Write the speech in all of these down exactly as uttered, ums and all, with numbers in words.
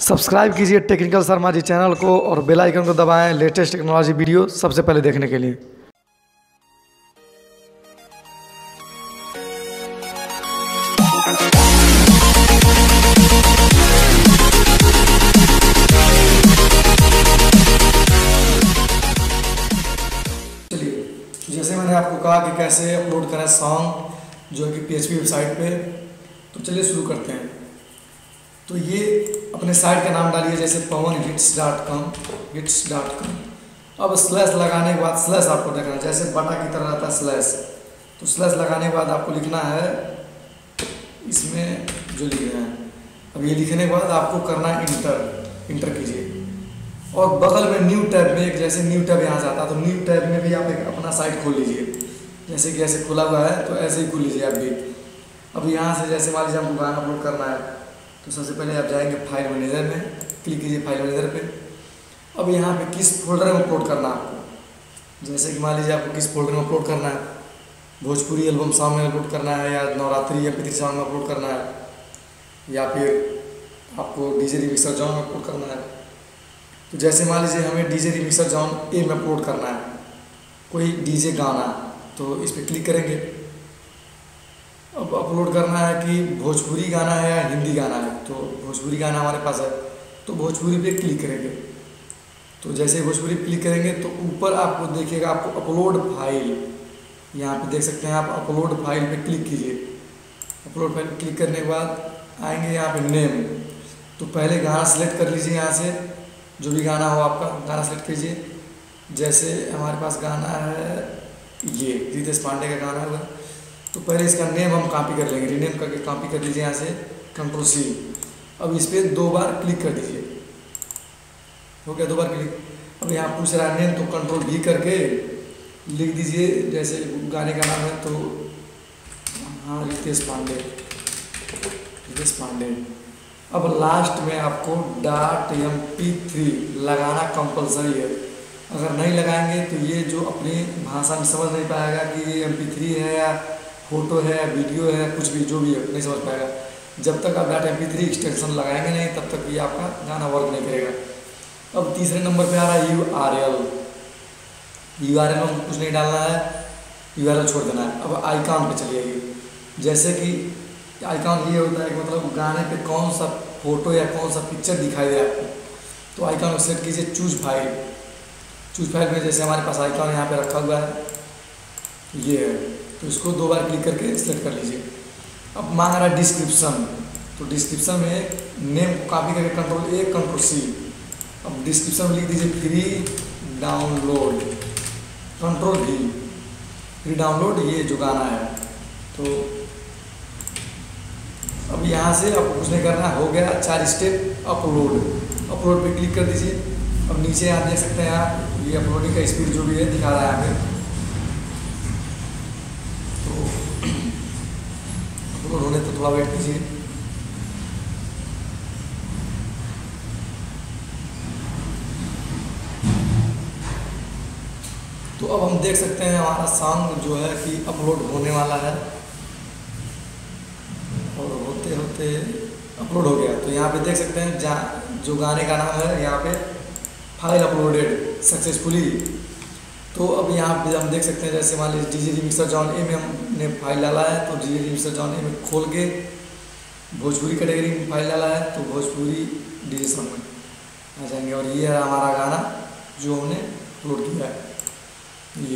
Subscribe कीजिए technical Sharma ji channel को और बेल आइकन को दबाएं लेटेस्ट टेक्नोलॉजी वीडियो सबसे पहले देखने के लिए। चलिए, जैसे मैंने आपको कहा कि कैसे अपलोड करें सॉन्ग जो कि पीएचपी वेबसाइट पे, तो चलिए शुरू करते हैं। तो ये अपने साइट का नाम डालिए, जैसे Pawan hits dot com hits dot com. अब स्लैश लगाने के बाद स्लैश आपको देखना है, जैसे बटा की तरह रहता है स्लैश। तो स्लैश लगाने के बाद आपको लिखना है इसमें जो लिखना है। अब ये लिखने के बाद आपको करना है इंटर इंटर कीजिए और बगल में न्यू टैब में एक जैसे न्यू टैब यहाँ से आता है, तो न्यू टैब में भी आप एक अपना साइट खोल लीजिए। जैसे कि ऐसे खुला हुआ है तो ऐसे ही खोल लीजिए आप भी। अब यहाँ से जैसे मान लीजिए हमको गाना अपलोड करना है, तो सबसे पहले आप जाएंगे फाइल मैनेजर में, क्लिक कीजिए फाइल मैनेजर पे। अब यहाँ पे किस फोल्डर में अपलोड करना है आपको, जैसे कि मान लीजिए आपको किस फोल्डर में अपलोड करना है, भोजपुरी एल्बम सॉन्ग में अपलोड करना है, या नवरात्रि या पितृ सॉन्ग में अपलोड करना है, या फिर आपको डीजे रिमिक्सर जॉन में अपलोड करना है। तो जैसे मान लीजिए हमें डीजे रिमिक्सर जॉन ए में अपलोड करना है कोई डीजे गाना, तो इस पर क्लिक करेंगे। अब अपलोड करना है कि भोजपुरी गाना है या हिंदी गाना है, तो भोजपुरी गाना हमारे पास है तो भोजपुरी पे क्लिक करेंगे। तो जैसे भोजपुरी पे क्लिक करेंगे तो ऊपर आपको देखिएगा आपको अपलोड फाइल, यहाँ पे देख सकते हैं आप, अपलोड फाइल पे क्लिक कीजिए। अपलोड फाइल पे क्लिक करने के बाद आएंगे यहाँ पे नेम, तो पहले गाना सेलेक्ट कर लीजिए, यहाँ से जो भी गाना हो आपका गाना सेलेक्ट कीजिए। जैसे हमारे पास गाना है ये रितेश पांडे का गाना होगा, तो पहले इसका नेम हम कॉपी कर लेंगे, रीनेम करके कॉपी कर लीजिए यहाँ से, कंट्रोल सी। अब इस पर दो बार क्लिक कर दीजिए, हो गया दो बार क्लिक। अब यहाँ पूछ रहा है नेम, तो कंट्रोल भी करके लिख दीजिए, जैसे गाने का नाम है तो हाँ रितेश पांडे रितेश पांडे। अब लास्ट में आपको डॉट एम पी थ्री लगाना कंपलसरी है। अगर नहीं लगाएंगे तो ये जो अपनी भाषा में समझ नहीं पाएगा कि ये एम पी थ्री है या फोटो है या वीडियो है, कुछ भी जो भी है नहीं समझ पाएगा। जब तक आप dot M P three extension लगाएंगे नहीं तब तक ये आपका गाना वर्क नहीं करेगा। अब तीसरे नंबर पे आ रहा है U R L. U R L में कुछ नहीं डालना है, यू आर एल छोड़ देना है। अब आइकॉन पे चलिए, जैसे कि आइकॉन ये होता है कि मतलब गाने पे कौन सा फोटो या कौन सा पिक्चर दिखाई दे आपको, तो आइकॉन को सेलेक्ट कीजिए, चूज फाइल। चूज फाइल में जैसे हमारे पास आइकॉन यहाँ पे रखा हुआ है ये है, तो इसको दो बार क्लिक करके सेलेक्ट कर लीजिए। अब मांग रहा है डिस्क्रिप्शन, तो डिस्क्रिप्शन में नेम को कॉपी करके कंट्रोल ए कंट्रोल सी। अब डिस्क्रिप्शन में लिख दीजिए फ्री डाउनलोड, कंट्रोल भी फ्री डाउनलोड ये जो गाना है। तो अब यहाँ से आपको कुछ नहीं करना, हो गया चार स्टेप। अपलोड अपलोड पे क्लिक कर दीजिए। अब नीचे आप देख सकते हैं आप, ये अपलोडिंग का स्पीड जो भी है दिखा रहा है यहाँ पे। तो होने तो थोड़ा वेट कीजिए। तो अब हम देख सकते हैं हमारा सॉन्ग जो है कि अपलोड होने वाला है, और होते होते अपलोड हो गया। तो यहाँ पे देख सकते हैं जहाँ जो गाने का नाम है, यहाँ पे फाइल अपलोडेड सक्सेसफुली। तो अब यहाँ पे हम देख सकते हैं, जैसे मान लीजिए डीजे रिमिक्सर जॉन ए में हमने फाइल डाला है, तो डीजे रिमिक्सर जॉन ए में खोल के भोजपुरी कैटेगरी में फाइल डाला है, तो भोजपुरी डीजे सॉन्ग में आ जाएंगे। और ये है हमारा गाना जो हमने अपलोड किया है, ये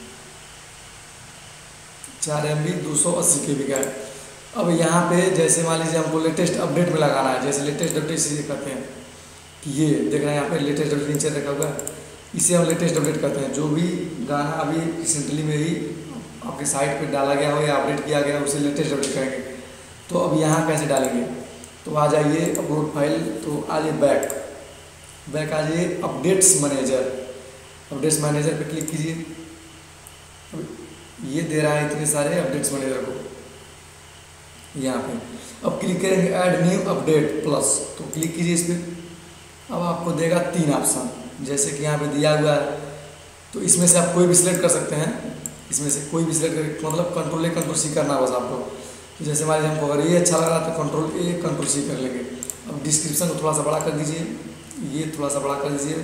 चार एम बी दो सौ अस्सी के बी का है। अब यहाँ पे जैसे मान लीजिए हमको लेटेस्ट अपडेट में लगाना है, जैसे लेटेस्ट अपडेट से कहते हैं कि ये देख रहे हैं यहाँ पे लेटेस्ट अपडेट नीचे रखा हुआ है, इसे हम लेटेस्ट अपडेट कहते हैं। जो भी गाना अभी रिसेंटली में ही आपके साइट पे डाला गया हो या अपडेट किया गया उसे लेटेस्ट अपडेट कहेंगे। तो अब यहाँ कैसे डालेंगे, तो आ जाइए अपलोड फाइल, तो आ जाइए बैक बैक आ जाइए अपडेट्स मैनेजर। अपडेट्स मैनेजर पे क्लिक कीजिए। अब ये दे रहा है इतने सारे अपडेट्स मैनेजर को यहाँ पे। अब क्लिक करेंगे ऐड न्यू अपडेट प्लस, तो क्लिक कीजिए इस पर। अब आपको देगा तीन ऑप्शन, जैसे कि यहाँ पे दिया हुआ है, तो इसमें से आप कोई भी सिलेक्ट कर सकते हैं। इसमें से कोई भी सिलेक्ट कर, मतलब कंट्रोल ए कंट्रोल सी करना बस आपको। तो जैसे हमारे हमको अगर ये अच्छा लग रहा है तो कंट्रोल ए कंट्रोल सी कर लेंगे। अब डिस्क्रिप्शन को थोड़ा सा बड़ा कर दीजिए, ये थोड़ा सा बड़ा कर दीजिए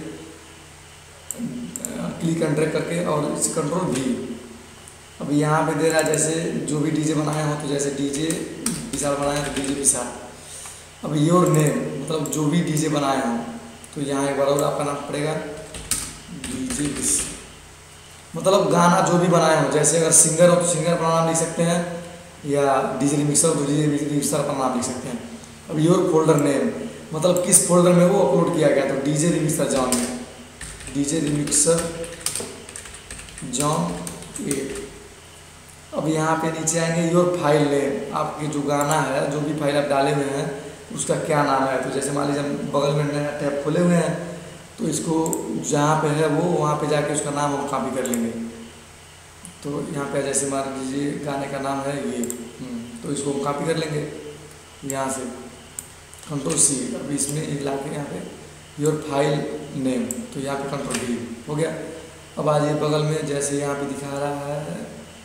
क्लिक एंड ड्रैग करके, और इस कंट्रोल भी। अब यहाँ पे दे रहा है जैसे जो भी डीजे बनाए हो, तो जैसे डीजे विशाल बनाए तो डीजे विशाल। अब योर नेम मतलब जो भी डीजे बनाए हो, तो यहाँ एक बार और आपका नाम पड़ेगा डीजे विशाल, मतलब गाना जो भी बनाए हो। जैसे अगर सिंगर हो तो सिंगर अपना नाम लिख सकते हैं, या डीजे रिमिक्सर हो तो डीजे रिमिक्सर अपना नाम लिख सकते हैं। अब योर फोल्डर नेम मतलब किस फोल्डर में वो अपलोड किया गया, तो डीजे रिमिक्सर जॉन में, डीजे रिमिक्सर जॉन ए। अब यहाँ पे नीचे आएंगे योर फाइल नेम, आपके जो गाना है, जो भी फाइल आप डाले हुए हैं उसका क्या नाम है। तो जैसे मान लीजिए हम बगल में नया टैब खोले हुए हैं, तो इसको जहाँ पे है वो वहाँ पे जाके उसका नाम हम कॉपी कर लेंगे। तो यहाँ पे जैसे मान लीजिए गाने का नाम है ये, तो इसको हम कॉपी कर लेंगे यहाँ से कंट्रोल सी। अब इसमें ला के यहाँ पे योर फाइल नेम, तो यहाँ पे कंट्रोल वी हो गया। अब आ जाइए बगल में, जैसे यहाँ पे दिखा रहा है,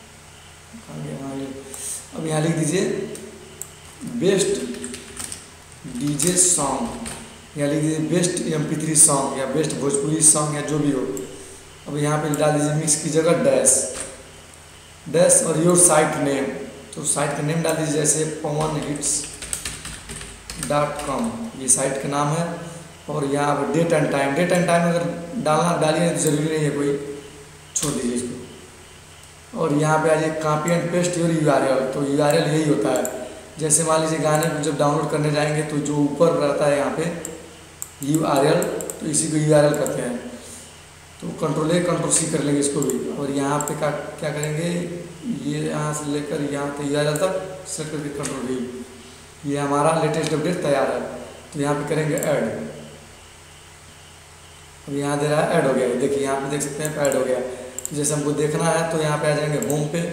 अब यहाँ लिख दीजिए बेस्ट डीजे सॉन्ग, या लिख दीजिए best M P three song, या बेस्ट भोजपुरी सॉन्ग, या जो भी हो। अब यहाँ पे डाल दीजिए मिक्स की जगह डैश डैश और योर साइट नेम, तो साइट का नेम डाल दीजिए जैसे पवन हिट्स डॉट कॉम, ये साइट का नाम है। और यहाँ पर date and time, date and time अगर डालना डालिए तो जरूरी नहीं है कोई, छोड़ दीजिए इसको। और यहाँ पे आ जाइए copy and paste your U R L, तो यू आर एल यही होता है। जैसे मान लीजिए गाने को जब डाउनलोड करने जाएंगे तो जो ऊपर रहता है यहाँ पे यू आर एल, तो इसी को यू आर एल कहते हैं। तो कंट्रोल ए कंट्रोल सी कर लेंगे इसको भी। और यहाँ पे क्या क्या करेंगे, ये यहाँ से लेकर यहाँ पे यू आर एल तक सेलेक्ट करके कंट्रोल वी, ये हमारा लेटेस्ट अपडेट तैयार है। तो यहाँ पे करेंगे ऐड, अब यहाँ दे रहा है ऐड हो गया, देखिए यहाँ पे देख सकते हैं ऐड हो गया। तो जैसे हमको देखना है तो यहाँ पे आ जाएंगे होम पे,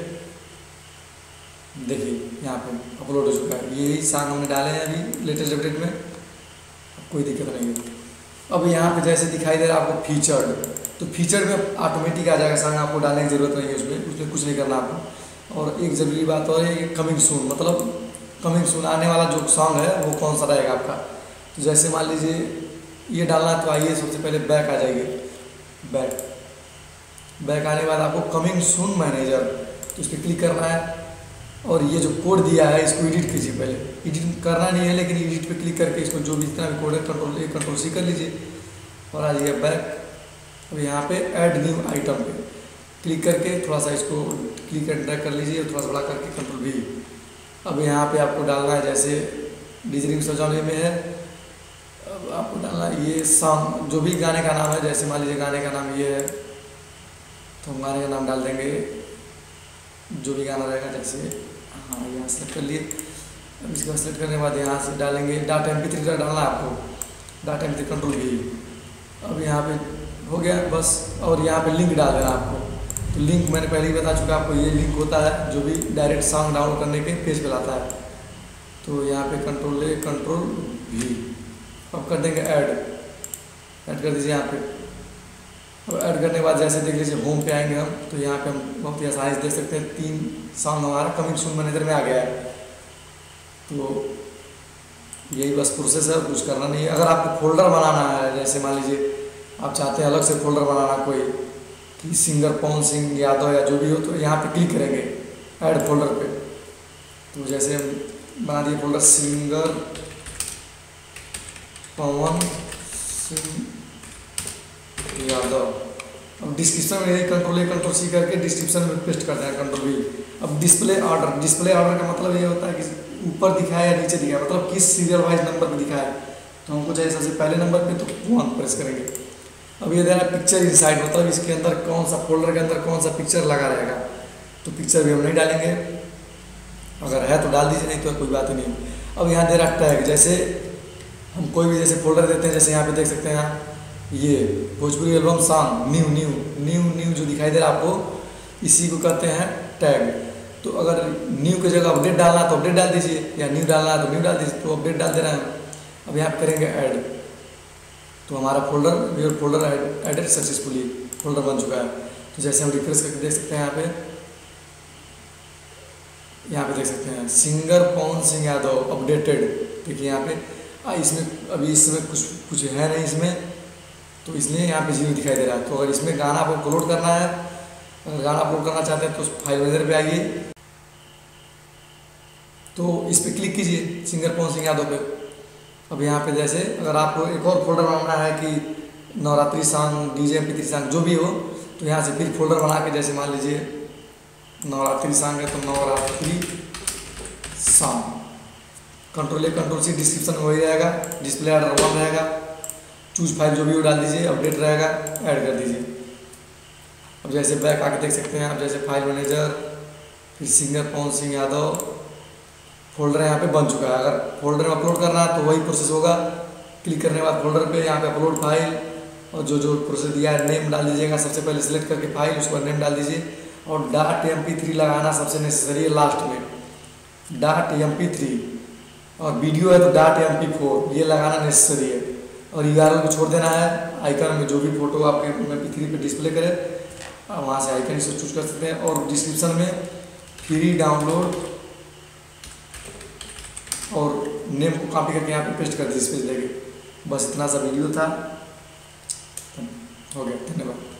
देखिए यहाँ पे अपलोड हो चुका है, यही सॉन्ग हमने डाले हैं अभी लेटेस्ट अपडेट में, कोई दिक्कत नहीं है। अब यहाँ पे जैसे दिखाई दे रहा है आपको फीचर्ड, तो फीचर में ऑटोमेटिक आ जाएगा सॉन्ग, आपको डालने की ज़रूरत नहीं है उसमें, उसमें कुछ नहीं करना आपको। और एक ज़रूरी बात और है, कमिंग सून मतलब कमिंग सून आने वाला जो सॉन्ग है वो कौन सा रहेगा आपका। तो जैसे मान लीजिए ये डालना है, तो आइए सबसे पहले बैक आ जाइए, बैक बैक आने के बाद आपको कमिंग सून मैनेजर, तो इस पर क्लिक करना है। और ये जो कोड दिया है इसको एडिट कीजिए, पहले एडिट करना नहीं है लेकिन एडिट पे क्लिक करके इसको जो भी जितना भी कोड है कंट्रोल ए कंट्रोल सी कर लीजिए और आ जाइए बैक। अब यहाँ पे ऐड न्यू आइटम पे क्लिक करके थोड़ा सा इसको क्लिक एंड ड्रैग कर लीजिए, थोड़ा सा बड़ा करके कंट्रोल वी। अब यहाँ पे आपको डालना है जैसे डीजे रिमिक्सर जॉनर में है, अब आपको डालना है ये सॉन्ग जो भी गाने का नाम है, जैसे मान लीजिए गाने का नाम ये है तो हम गाने का नाम डाल देंगे जो भी गाना रहेगा, जैसे हाँ यहाँ सेलेक्ट कर लिए। अब इसको सेलेक्ट करने के बाद यहाँ से डालेंगे डाटा एम पी थ्री डालना है आपको, data M P three control भी। अब यहाँ पे हो गया बस, और यहाँ पे लिंक डाल देना आपको। तो लिंक मैंने पहले ही बता चुका आपको, ये लिंक होता है जो भी डायरेक्ट सॉन्ग डाउनलोड करने के पेज पे लाता है। तो यहाँ पे कंट्रोल ए कंट्रोल भी, अब कर देंगे ऐड, ऐड कर दीजिए यहाँ पे। और ऐड करने के बाद जैसे देख लीजिए होम पे आएंगे हम, तो यहाँ पे हम बहुत ही आसानी से देख सकते हैं तीन सॉन्ग हमारा कमिंग सून मैनेजर में आ गया है। तो यही बस प्रोसेस है, कुछ करना नहीं है। अगर आपको फोल्डर बनाना है, जैसे मान लीजिए आप चाहते हैं अलग से फोल्डर बनाना कोई कि सिंगर पवन सिंह यादव या जो भी हो, तो यहाँ पे क्लिक करेंगे ऐड फोल्डर पे। तो जैसे हम बना दिए फोल्डर सिंगर पवन सिंह यादव। अब डिस्क्रिप्शन में यही कंट्रोल ए कंट्रोल सी करके डिस्क्रिप्शन में पेस्ट करते हैं कंट्रोल वी। अब डिस्प्ले ऑर्डर, डिस्प्ले ऑर्डर का मतलब ये होता है कि ऊपर दिखाए या नीचे दिखाए, मतलब किस सीरियल वाइज नंबर पे दिखाए। तो हमको चाहिए सबसे पहले नंबर पे, तो वन प्रेस करेंगे। अब ये दे रहा है पिक्चर इनसाइड, मतलब इसके अंदर कौन सा फोल्डर के अंदर कौन सा पिक्चर लगा रहेगा। तो पिक्चर भी हम नहीं डालेंगे, अगर है तो डाल दीजिए, नहीं तो कोई बात ही नहीं। अब यहाँ दे रहा है टैग, जैसे हम कोई भी जैसे फोल्डर देते हैं, जैसे यहाँ पे देख सकते हैं यहाँ ये Bhojpuri album song new new new new जो दिखाई दे रहा है आपको, इसी को कहते हैं टैग। तो अगर न्यू की जगह अपडेट डालना है तो अपडेट डाल दीजिए, या न्यू डालना है तो न्यू डाल दीजिए, तो अपडेट डाल दे रहे हैं। अब यहाँ पे करेंगे ऐड, तो हमारा folder your folder added successfully folder बन चुका है। तो जैसे हम रिफ्रेश करके देख सकते हैं यहाँ पे यहाँ पे देख सकते हैं सिंगर पवन सिंह यादव अपडेटेड, देखिए यहाँ पे। आ, इसमें अभी इसमें कुछ कुछ है नहीं इसमें, तो इसलिए यहाँ पे जीरो दिखाई दे रहा है। तो अगर इसमें गाना आपको अपलोड करना है, अगर गाना अपलोड करना चाहते हैं तो फाइल मैनेजर पे आइए, तो इस पर क्लिक कीजिए सिंगर पवन सिंह यादव पे। अब यहाँ पे जैसे अगर आपको एक और फोल्डर बनाना है कि Navratri song, DJ M P three song जो भी हो, तो यहाँ से फिर फोल्डर बना के, जैसे मान लीजिए नवरात्रि सॉन्ग है तो Navratri song, control A control C, description में वही रहेगा, डिस्प्ले एडर वन रहेगा, चूज फाइल जो भी वो डाल दीजिए, अपडेट रहेगा, ऐड कर दीजिए। अब जैसे बैक आके देख सकते हैं आप, जैसे फाइल मैनेजर, फिर सिंगर पवन सिंह यादव, फोल्डर यहाँ पे बन चुका है। अगर फोल्डर में अपलोड करना है तो वही प्रोसेस होगा, क्लिक करने के बाद फोल्डर पे यहाँ पे अपलोड फाइल, और जो जो प्रोसेस दिया है नेम डाल दीजिएगा, सबसे पहले सिलेक्ट करके फाइल, उसके बाद नेम डाल दीजिए, और डाट एम पी थ्री लगाना सबसे नेसेसरी है लास्ट में, डाट एम पी थ्री, और वीडियो है तो डाट एम पी फोर, ये लगाना नेसेसरी है। और यू आर एल को छोड़ देना है, आइकन में जो भी फोटो आपके एम पी थ्री पे डिस्प्ले करे वहाँ से आइकन इसे चूज कर सकते हैं, और डिस्क्रिप्शन में फ्री डाउनलोड और नेम को कॉपी करके यहाँ पे पेस्ट कर दीजिए स्पेस देके। बस इतना सा वीडियो था, हो गया, धन्यवाद।